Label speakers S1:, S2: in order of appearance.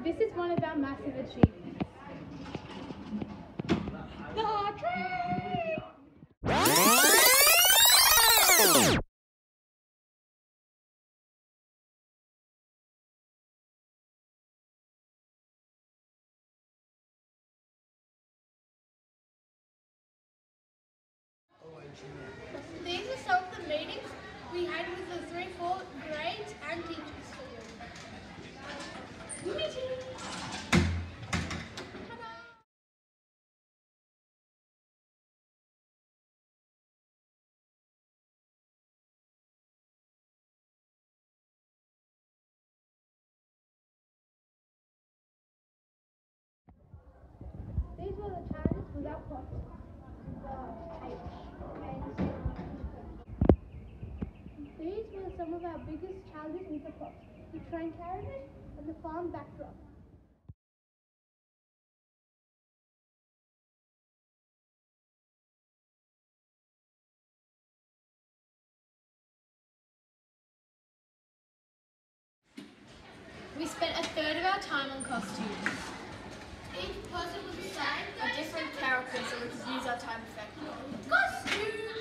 S1: This is one of our massive achievements. The tree! These are some of the meetings we had with the 3-4 grades and teachers. Meetings! These were the challenges without plots. These were some of our biggest challenges with the plots. The train carriages and the farm backdrop. We spent a third of our time on costumes. Each person was assigned a different character so we could use our time effectively. Costumes!